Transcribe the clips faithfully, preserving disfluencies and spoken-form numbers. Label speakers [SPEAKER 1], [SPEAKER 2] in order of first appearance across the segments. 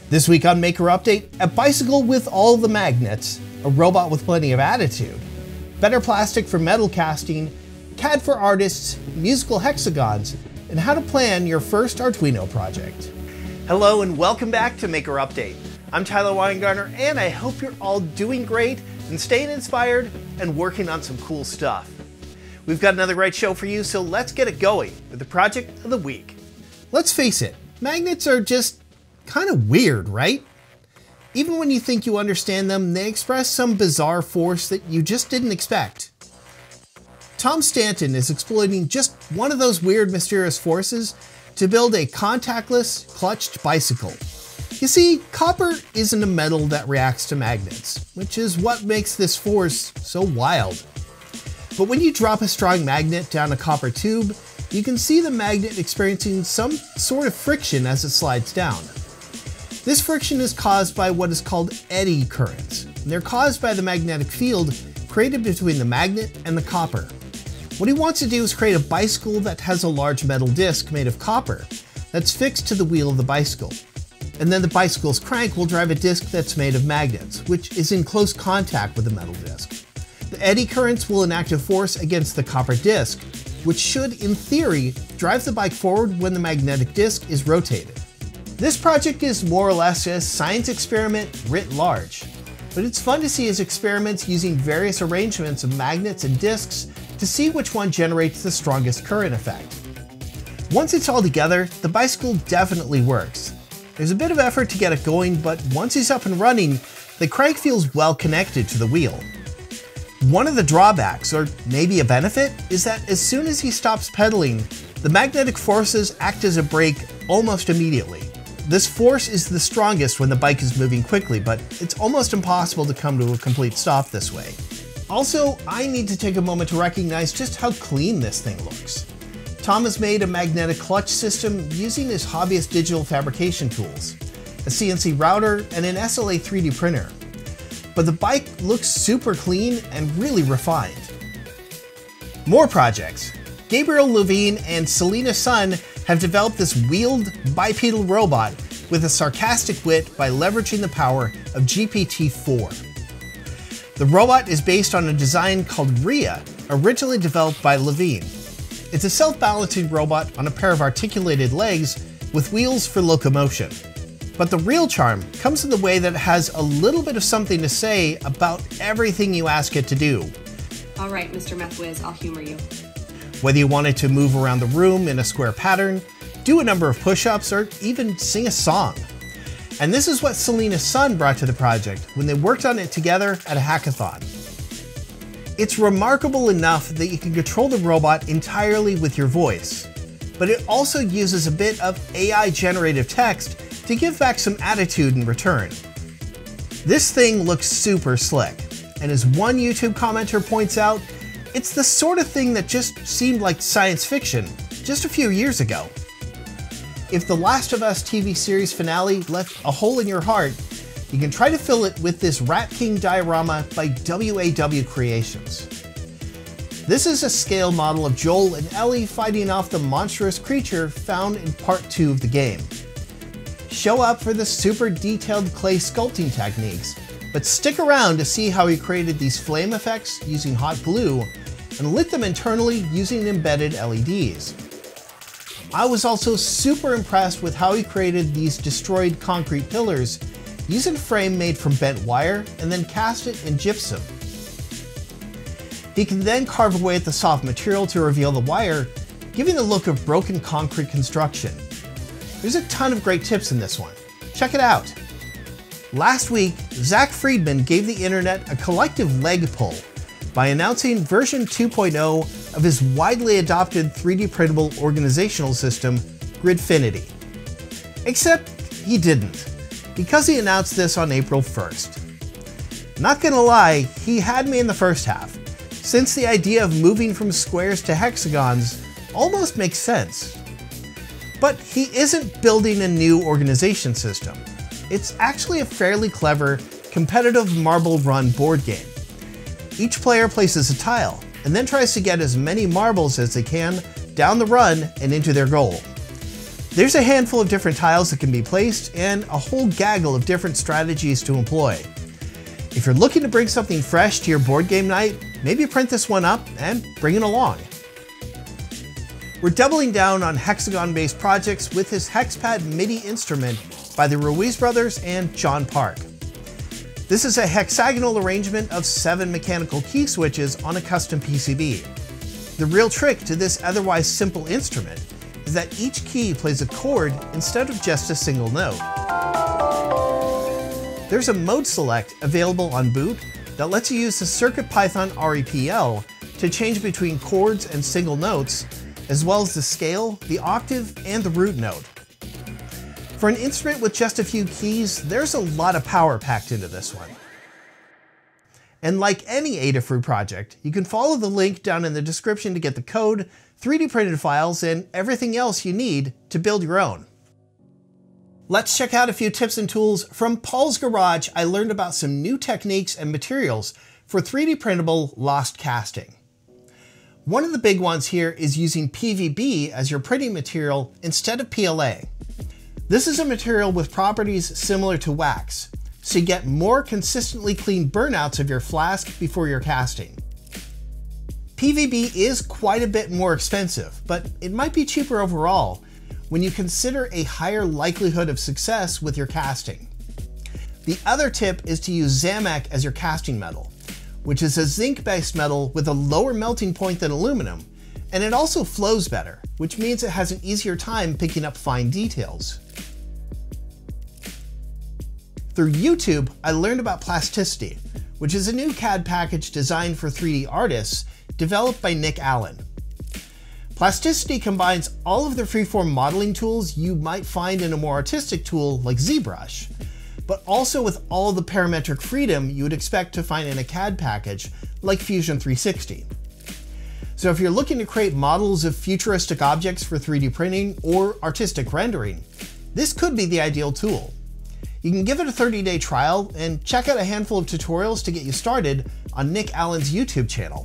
[SPEAKER 1] This week on Maker Update, a bicycle with all the magnets, a robot with plenty of attitude, better plastic for metal casting, C A D for artists, musical hexagons, and how to plan your first Arduino project. Hello and welcome back to Maker Update. I'm Tyler Weingartner and I hope you're all doing great and staying inspired and working on some cool stuff. We've got another great show for you, so let's get it going with the project of the week. Let's face it, magnets are just kind of weird, right? Even when you think you understand them, they express some bizarre force that you just didn't expect. Tom Stanton is exploiting just one of those weird, mysterious forces to build a contactless, clutched bicycle. You see, copper isn't a metal that reacts to magnets, which is what makes this force so wild. But when you drop a strong magnet down a copper tube, you can see the magnet experiencing some sort of friction as it slides down. This friction is caused by what is called eddy currents, and they're caused by the magnetic field created between the magnet and the copper. What he wants to do is create a bicycle that has a large metal disc made of copper that's fixed to the wheel of the bicycle. And then the bicycle's crank will drive a disc that's made of magnets, which is in close contact with the metal disc. The eddy currents will enact a force against the copper disc, which should, in theory, drive the bike forward when the magnetic disc is rotated. This project is more or less a science experiment writ large, but it's fun to see his experiments using various arrangements of magnets and discs to see which one generates the strongest current effect. Once it's all together, the bicycle definitely works. There's a bit of effort to get it going, but once he's up and running, the crank feels well connected to the wheel. One of the drawbacks, or maybe a benefit, is that as soon as he stops pedaling, the magnetic forces act as a brake almost immediately. This force is the strongest when the bike is moving quickly, but it's almost impossible to come to a complete stop this way. Also, I need to take a moment to recognize just how clean this thing looks. Tom has made a magnetic clutch system using his hobbyist digital fabrication tools, a C N C router, and an S L A three D printer. But the bike looks super clean and really refined. More projects. Gabriel, Levine, and Selena's son have developed this wheeled bipedal robot with a sarcastic wit by leveraging the power of G P T four. The robot is based on a design called Rhea, originally developed by Levine. It's a self-balancing robot on a pair of articulated legs with wheels for locomotion. But the real charm comes in the way that it has a little bit of something to say about everything you ask it to do.
[SPEAKER 2] All right, Mister Meth Whiz, I'll humor you.
[SPEAKER 1] Whether you want it to move around the room in a square pattern, do a number of push-ups, or even sing a song. And this is what Selena's son brought to the project when they worked on it together at a hackathon. It's remarkable enough that you can control the robot entirely with your voice, but it also uses a bit of A I generative text to give back some attitude in return. This thing looks super slick, and as one YouTube commenter points out, it's the sort of thing that just seemed like science fiction just a few years ago. If The Last of Us T V series finale left a hole in your heart, you can try to fill it with this Rat King diorama by W A W Creations. This is a scale model of Joel and Ellie fighting off the monstrous creature found in part two of the game. Show up for the super detailed clay sculpting techniques, but stick around to see how he created these flame effects using hot glue and lit them internally using embedded L E Ds. I was also super impressed with how he created these destroyed concrete pillars using a frame made from bent wire and then cast it in gypsum. He can then carve away at the soft material to reveal the wire, giving the look of broken concrete construction. There's a ton of great tips in this one. Check it out. Last week, Zack Freedman gave the internet a collective leg pull by announcing version two point oh of his widely adopted three D printable organizational system, Gridfinity. Except he didn't, because he announced this on April first. Not gonna lie, he had me in the first half, since the idea of moving from squares to hexagons almost makes sense. But he isn't building a new organization system. It's actually a fairly clever, competitive marble run board game. Each player places a tile, and then tries to get as many marbles as they can down the run and into their goal. There's a handful of different tiles that can be placed and a whole gaggle of different strategies to employ. If you're looking to bring something fresh to your board game night, maybe print this one up and bring it along. We're doubling down on hexagon-based projects with this Hexpad Midi instrument by the Ruiz brothers and John Park. This is a hexagonal arrangement of seven mechanical key switches on a custom P C B. The real trick to this otherwise simple instrument is that each key plays a chord instead of just a single note. There's a mode select available on boot that lets you use the CircuitPython R E P L to change between chords and single notes, as well as the scale, the octave, and the root note. For an instrument with just a few keys, there's a lot of power packed into this one. And like any Adafruit project, you can follow the link down in the description to get the code, three D printed files, and everything else you need to build your own. Let's check out a few tips and tools. From Paul's Garage, I learned about some new techniques and materials for three D printable lost casting. One of the big ones here is using P V B as your printing material instead of P L A. This is a material with properties similar to wax, so you get more consistently clean burnouts of your flask before you're casting. P V B is quite a bit more expensive, but it might be cheaper overall when you consider a higher likelihood of success with your casting. The other tip is to use Zack as your casting metal, which is a zinc-based metal with a lower melting point than aluminum, and it also flows better, which means it has an easier time picking up fine details. Through YouTube, I learned about Plasticity, which is a new C A D package designed for three D artists, developed by Nick Allen. Plasticity combines all of the freeform modeling tools you might find in a more artistic tool like ZBrush, but also with all the parametric freedom you would expect to find in a C A D package like Fusion three sixty. So if you're looking to create models of futuristic objects for three D printing or artistic rendering, this could be the ideal tool. You can give it a thirty day trial and check out a handful of tutorials to get you started on Nick Allen's YouTube channel.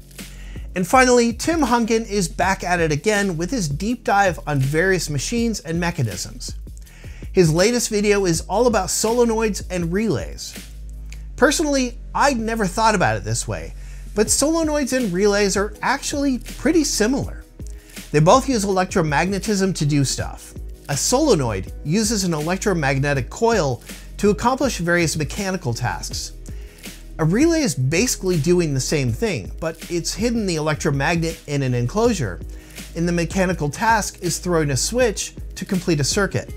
[SPEAKER 1] And finally, Tim Hunkin is back at it again with his deep dive on various machines and mechanisms. His latest video is all about solenoids and relays. Personally, I'd never thought about it this way, but solenoids and relays are actually pretty similar. They both use electromagnetism to do stuff. A solenoid uses an electromagnetic coil to accomplish various mechanical tasks. A relay is basically doing the same thing, but it's hidden the electromagnet in an enclosure, and the mechanical task is throwing a switch to complete a circuit.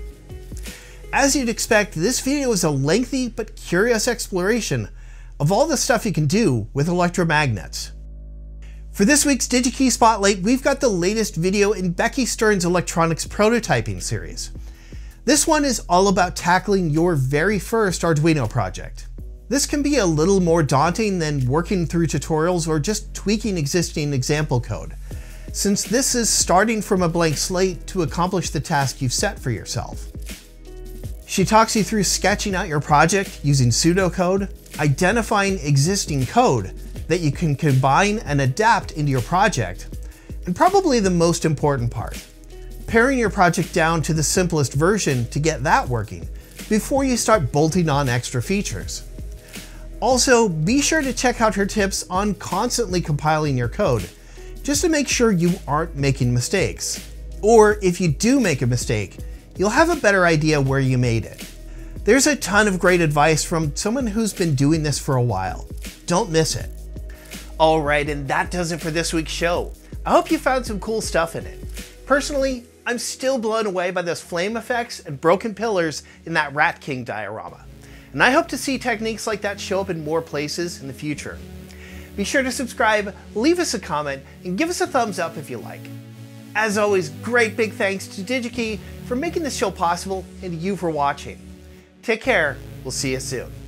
[SPEAKER 1] As you'd expect, this video is a lengthy but curious exploration of all the stuff you can do with electromagnets. For this week's DigiKey Spotlight, we've got the latest video in Becky Stern's electronics prototyping series. This one is all about tackling your very first Arduino project. This can be a little more daunting than working through tutorials or just tweaking existing example code, since this is starting from a blank slate to accomplish the task you've set for yourself. She talks you through sketching out your project using pseudocode, identifying existing code that you can combine and adapt into your project, and probably the most important part, paring your project down to the simplest version to get that working before you start bolting on extra features. Also, be sure to check out her tips on constantly compiling your code, just to make sure you aren't making mistakes. Or if you do make a mistake, you'll have a better idea where you made it. There's a ton of great advice from someone who's been doing this for a while. Don't miss it. Alright, and that does it for this week's show. I hope you found some cool stuff in it. Personally, I'm still blown away by those flame effects and broken pillars in that Rat King diorama. And I hope to see techniques like that show up in more places in the future. Be sure to subscribe, leave us a comment, and give us a thumbs up if you like. As always, great big thanks to DigiKey for making this show possible and to you for watching. Take care, we'll see you soon.